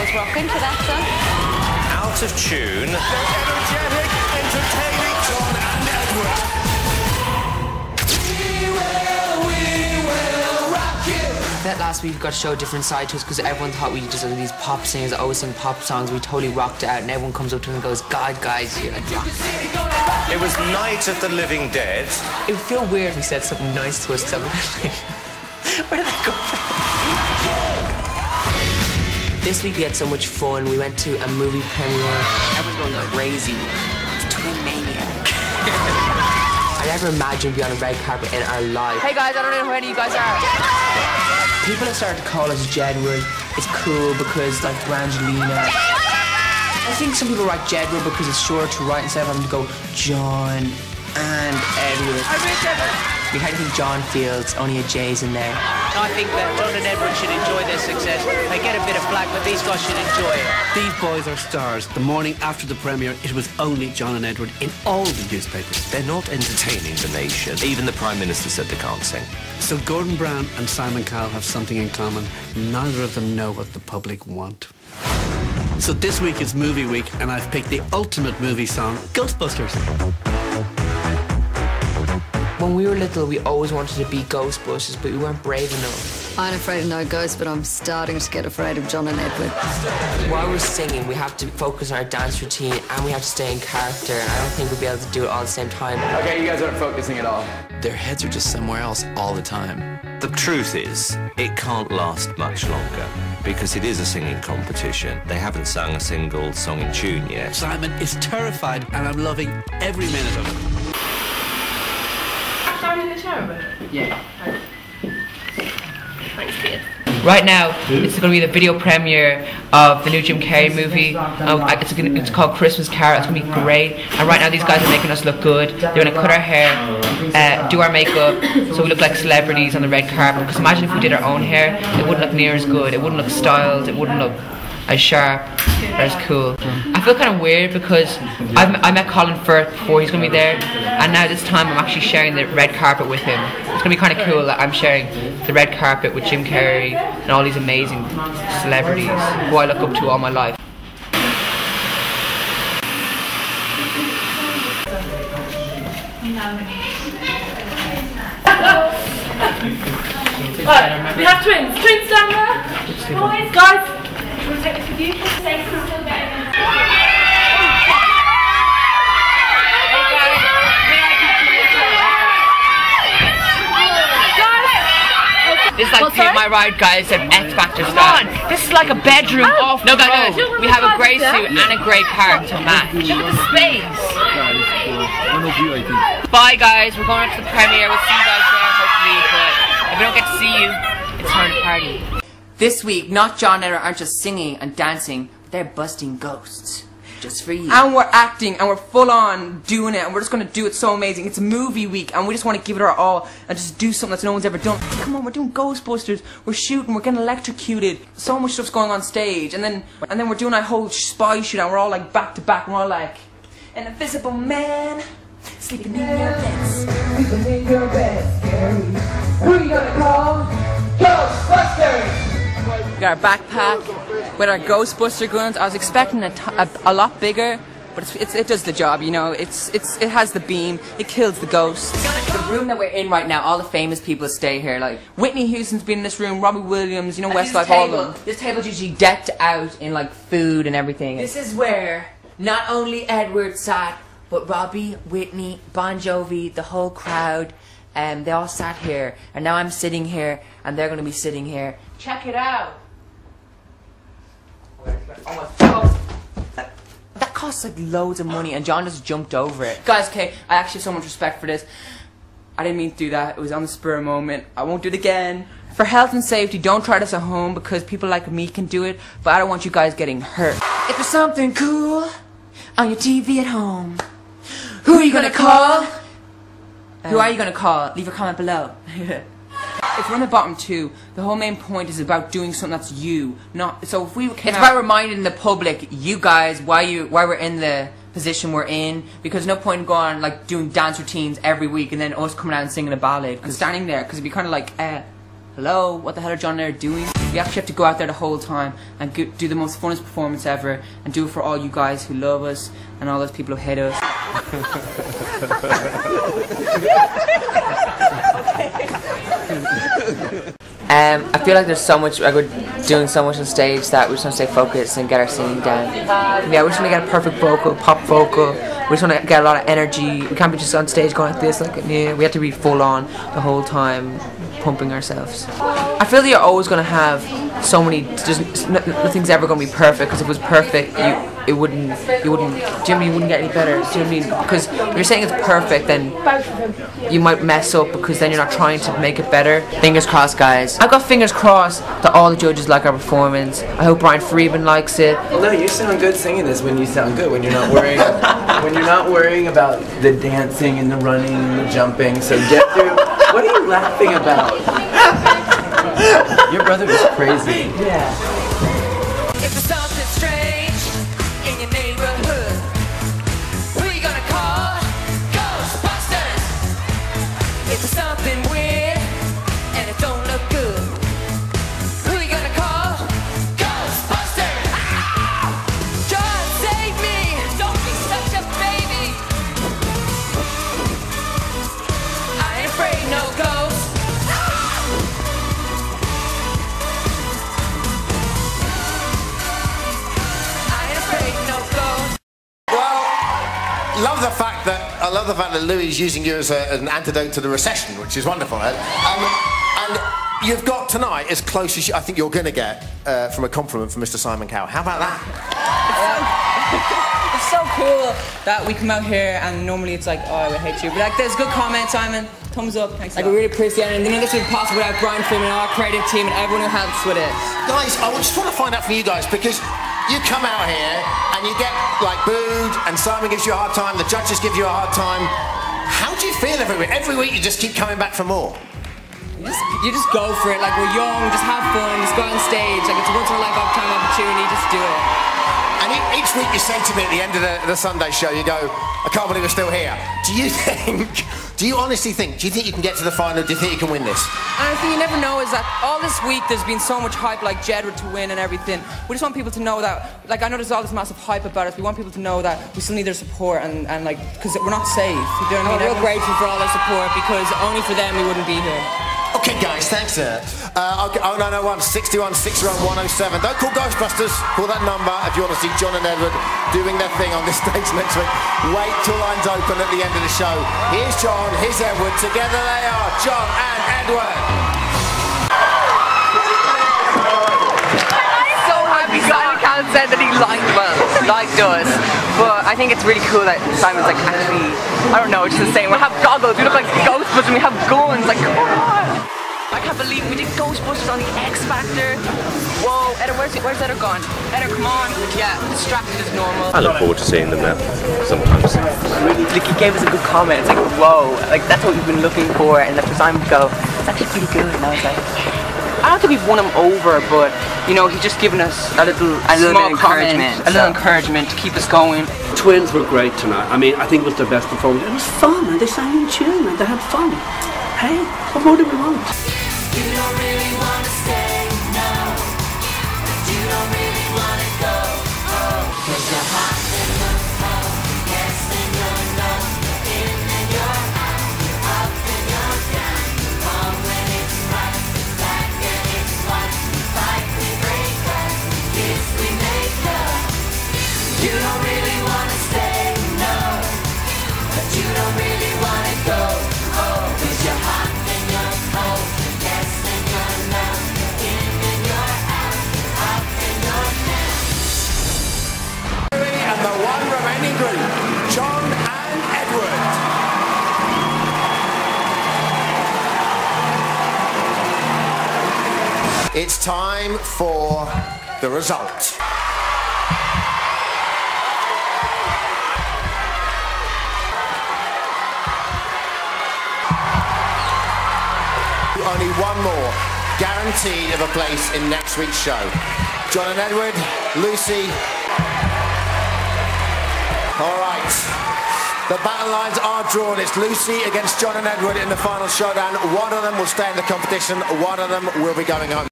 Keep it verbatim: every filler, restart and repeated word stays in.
was rocking to that song. Out of tune. They're energetic, entertaining. John and Edward. We will, we will rock you. That last week we got to show a different side to us because everyone thought we just were these pop singers that always sing pop songs. We totally rocked it out, and everyone comes up to us and goes, "God, guys, you're like rock." It was Night of the Living Dead. It would feel weird if he said something nice to us because I'm like, where did that go from? This week we had so much fun. We went to a movie premiere. Everyone's going crazy. It's Twin Maniac. I never imagined being on a red carpet in our life. Hey guys, I don't know who any of you guys are. People have started to call us Jedward. It's cool because like Brangelina. I think some people write Jedward because it's short to write instead of having to go John and Edward. I read Jedward. We had to think John Fields, only a J's in there. I think that John and Edward should enjoy their success. They get a bit of flack, but these guys should enjoy it. These boys are stars. The morning after the premiere, it was only John and Edward in all the newspapers. They're not entertaining the nation. Even the Prime Minister said they can't sing. So Gordon Brown and Simon Cowell have something in common. Neither of them know what the public want. So this week is movie week, and I've picked the ultimate movie song, Ghostbusters. When we were little, we always wanted to be Ghostbusters, but we weren't brave enough. I'm afraid of no ghosts, but I'm starting to get afraid of John and Edward. While we're singing, we have to focus on our dance routine and we have to stay in character, and I don't think we'll be able to do it all at the same time. Okay, you guys aren't focusing at all. Their heads are just somewhere else all the time. The truth is, it can't last much longer because it is a singing competition. They haven't sung a single song in tune yet. Simon is terrified, and I'm loving every minute of it. Down in the shower? Yeah. Thanks, kid. Right now, it's going to be the video premiere of the new Jim Carrey movie. Um, it's, gonna, it's called Christmas Carol. It's going to be great. And right now, these guys are making us look good. They're going to cut our hair, uh, do our makeup, so we look like celebrities on the red carpet. Because imagine if we did our own hair, it wouldn't look near as good. It wouldn't look styled. It wouldn't look as sharp or as cool. I feel kind of weird because I've, I met Colin Firth before. He's going to be there, and now this time I'm actually sharing the red carpet with him. It's going to be kind of cool that I'm sharing the red carpet with Jim Carrey and all these amazing celebrities who I look up to all my life. Right, we have twins. Twins down there. Boys, guys. Do you want to take this with you? Say something better. This is like Pimp My Ride, guys, and X Factor style. Come on, this is like a bedroom oh, off. No, guys, no, we have a grey suit and a grey car to match. Look at the space. Bye, guys. We're going to the premiere. We'll see you guys there, hopefully. But if we don't get to see you, it's time to party. This week, not John and Edward aren't just singing and dancing, they're busting ghosts. Just for you. And we're acting, and we're full on doing it, and we're just gonna do it so amazing. It's a movie week, and we just want to give it our all and just do something that no one's ever done. Come on, we're doing Ghostbusters. We're shooting. We're getting electrocuted. So much stuff's going on stage, and then and then we're doing a whole spy shoot, and we're all like back to back, and we're all like, an invisible man sleeping in your bed, sleeping in your bed, scary. Who you gonna call? Ghostbusters. We got our backpack with our Ghostbuster guns. I was expecting a, t a, a lot bigger, but it's, it's, it does the job, you know. It's, it's, it has the beam. It kills the ghosts. The room that we're in right now, all the famous people stay here. Like Whitney Houston's been in this room, Robbie Williams, you know, Westlife, all of them. This table's usually decked out in like food and everything. This is where not only Edward sat, but Robbie, Whitney, Bon Jovi, the whole crowd. And um, they all sat here, and now I'm sitting here, and they're going to be sitting here. Check it out. Oh my God. That, that costs like loads of money, and John just jumped over it. Guys, okay, I actually have so much respect for this. I didn't mean to do that. It was on the spur of the moment. I won't do it again. For health and safety, don't try this at home because people like me can do it, but I don't want you guys getting hurt. If there's something cool on your T V at home, who are you gonna call? Um, who are you gonna call? Leave a comment below. If we're on the bottom two, the whole main point is about doing something that's you, not. So if we came It's out, about reminding the public, you guys, why you, why we're in the position we're in. Because no point in going like doing dance routines every week and then us coming out and singing a ballad. And standing there, because it'd be kind of like, uh, hello, what the hell are John and Ed doing? We actually have to go out there the whole time and go, do the most funnest performance ever and do it for all you guys who love us and all those people who hate us. Um, I feel like there's so much, like we're doing so much on stage that we just want to stay focused and get our singing down. Yeah, we just want to get a perfect vocal, pop vocal. We just want to get a lot of energy. We can't be just on stage going like this, like yeah. We have to be full on the whole time, pumping ourselves. I feel that you're always going to have so many, just nothing's ever going to be perfect, because if it was perfect, you it wouldn't, you wouldn't, do you know what I mean, you wouldn't get any better, do you know what I mean? Because if you're saying it's perfect, then you might mess up, because then you're not trying to make it better. Fingers crossed, guys. I've got fingers crossed that all the judges like our performance. I hope Brian Freeman likes it. Well, no, you sound good singing this when you sound good, when you're not worrying, when you're not worrying about the dancing and the running and the jumping. So get through. What are you laughing about? Your brother was crazy. Yeah. If there's something strange in your neighborhood, who you gonna call? Ghostbusters! If there's something weird and it don't look good, who you gonna call? Ghostbusters! Ah! John, save me! Don't be such a baby! I ain't afraid no ghosts. Love the fact that I love the fact that Louis is using you as, a, as an antidote to the recession, which is wonderful. Um, and you've got tonight as close as you, I think you're going to get uh, from a compliment from Mister Simon Cowell. How about that? It's so cool that we come out here and normally it's like, oh, I would hate you, but like, there's good comments, Simon. Thumbs up. Thanks. Like, we really appreciate it, and you know this would be possible without Brian Freeman and our creative team and everyone who helps with it. Guys, I just want to find out from you guys, because you come out here and you get like booed, and Simon gives you a hard time, the judges give you a hard time. How do you feel every week? Every week you just keep coming back for more. You just, you just go for it. Like, we're young, just have fun, just go on stage. Like, it's a once in a lifetime opportunity. Just do it. And each week you say to me at the end of the, the Sunday show, you go, I can't believe we're still here. Do you think, do you honestly think, do you think you can get to the final? Do you think you can win this? And the thing you never know is that all this week there's been so much hype, like Jedward to win and everything. We just want people to know that, like, I know there's all this massive hype about us. We want people to know that we still need their support, and, and like, because we're not safe. You know what I mean? We're real grateful for all their support, because only for them we wouldn't be here. Okay, guys, thanks, sir. Uh, okay, oh nine oh one, sixty-one, sixty-one, one oh seven. Don't call Ghostbusters. Call that number if you want to see John and Edward doing their thing on this stage next week. Wait till lines open at the end of the show. Here's John, here's Edward. Together they are, John and Edward. So happy Simon Cowell said that he liked, well, liked us. But I think it's really cool that Simon's like actually, I don't know, it's just the same. We have goggles, we look like Ghostbusters, and we have guns. Like, come on! I can't believe we did Ghostbusters on the X Factor. Whoa, Edda, where's it? Where's Edda gone? Edda, come on. Yeah, distracted as normal. I look forward to seeing them now, sometimes. Like, he gave us a good comment. It's like, whoa, like that's what we've been looking for. And for Simon to go, it's actually pretty good. And I was like, I don't think we've won him over, but you know, he's just given us a little, a little small encouragement, comment, a little so. encouragement to keep us going. Twins were great tonight. I mean, I think it was their best performance. It was fun, and they sang in tune, and they had fun. Hey, what more do we want? You don't really want to stay, no. You don't really want to go, oh. Cause you're hot in the cold, yes and you're no. You're in and you're out, you're up and you're down. Wrong when it's right, back and it's white. Fight, we break up, kiss, we make up. You don't really want to stay, no. But you don't really want to go, oh. Cause you're hot and you're cold. And the one remaining group, John and Edward. It's time for the result. Only one more, guaranteed of a place in next week's show. John and Edward, Lucy. All right. The battle lines are drawn. It's Lucy against John and Edward in the final showdown. One of them will stay in the competition. One of them will be going home.